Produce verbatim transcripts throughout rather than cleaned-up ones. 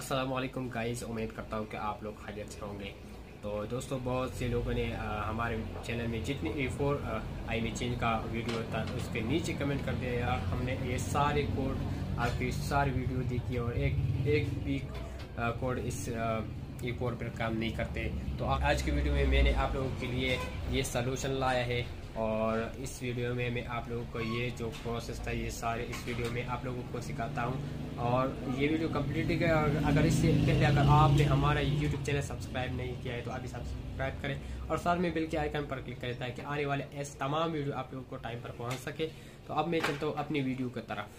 अस्सलाम वालेकुम गाइस, उम्मीद करता हूँ कि आप लोग खैरियत से होंगे। तो दोस्तों, बहुत से लोगों ने आ, हमारे चैनल में जितने ए फोर आई में चेंज का वीडियो था उसके नीचे कमेंट कर दिया यार, हमने ये सारे कोड आपकी सारी वीडियो देखी और एक एक भी आ, कोड इस ए फोर पर काम नहीं करते। तो आज की वीडियो में मैंने आप लोगों के लिए ये सलूशन लाया है और इस वीडियो में मैं आप लोगों को ये जो प्रोसेस था ये सारे इस वीडियो में आप लोगों को सिखाता हूँ। और ये वीडियो कंप्लीट है। और अगर इससे पहले अगर आपने हमारा यूट्यूब चैनल सब्सक्राइब नहीं किया है तो अभी सब्सक्राइब करें और साथ में बिल के आइकन पर क्लिक करें ताकि आने वाले ऐसे तमाम वीडियो आप लोगों को टाइम पर पहुँच सके। तो अब मैं चलता हूँ अपनी वीडियो की तरफ।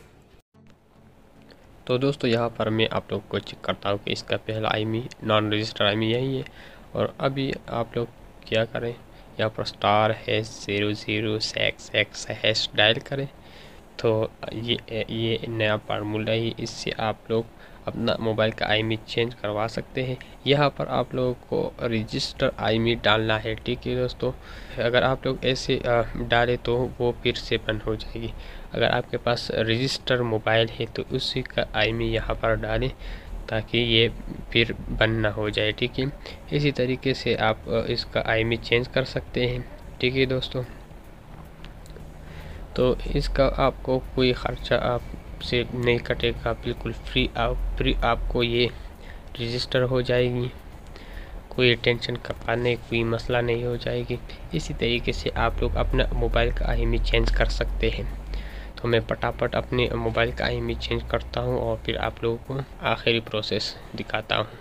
तो दोस्तों, यहाँ पर मैं आप लोग को चेक करता हूँ कि इसका पहला आई मी नॉन रजिस्टर आई मी यही है। और अभी आप लोग क्या करें, यहाँ पर star hash zero zero six X hash dial करें। तो ये ये नया फार्मूला ही, इससे आप लोग अपना मोबाइल का आई मी चेंज करवा सकते हैं। यहाँ पर आप लोगों को रजिस्टर आई मी डालना है, ठीक है दोस्तों। अगर आप लोग ऐसे डालें तो वो फिर से बंद हो जाएगी। अगर आपके पास रजिस्टर मोबाइल है तो उसी का आई मी यहाँ पर डालें ताकि ये फिर बंद ना हो जाए, ठीक है। इसी तरीके से आप इसका आई मी चेंज कर सकते हैं, ठीक है दोस्तों। तो इसका आपको कोई ख़र्चा आपसे नहीं कटेगा, बिल्कुल फ्री आप फ्री आपको ये रजिस्टर हो जाएगी। कोई टेंशन का बात नहीं, कोई मसला नहीं हो जाएगी। इसी तरीके से आप लोग अपना मोबाइल का आई एम ई चेंज कर सकते हैं। तो मैं फटाफट अपने मोबाइल का आई एम ई चेंज करता हूँ और फिर आप लोगों को आखिरी प्रोसेस दिखाता हूँ।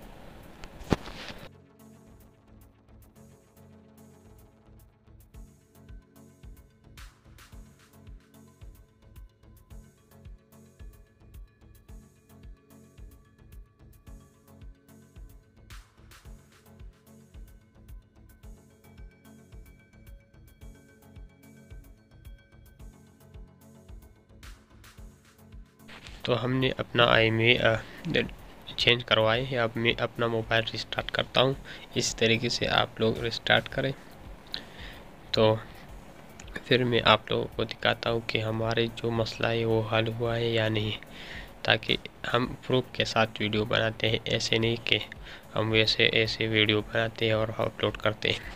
तो हमने अपना आई एम ई चेंज करवाए हैं। अब मैं अपना मोबाइल रिस्टार्ट करता हूँ। इस तरीके से आप लोग रिस्टार्ट करें तो फिर मैं आप लोगों को दिखाता हूँ कि हमारे जो मसला है वो हल हुआ है या नहीं, ताकि हम प्रूफ के साथ वीडियो बनाते हैं। ऐसे नहीं कि हम वैसे ऐसे वीडियो बनाते हैं और अपलोड करते हैं।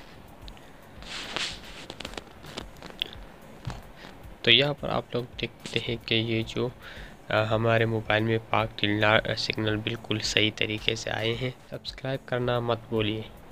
तो यहाँ पर आप लोग देखते हैं कि ये जो आ, हमारे मोबाइल में पाक टिल्ला सिग्नल बिल्कुल सही तरीके से आए हैं। सब्सक्राइब करना मत भूलिए।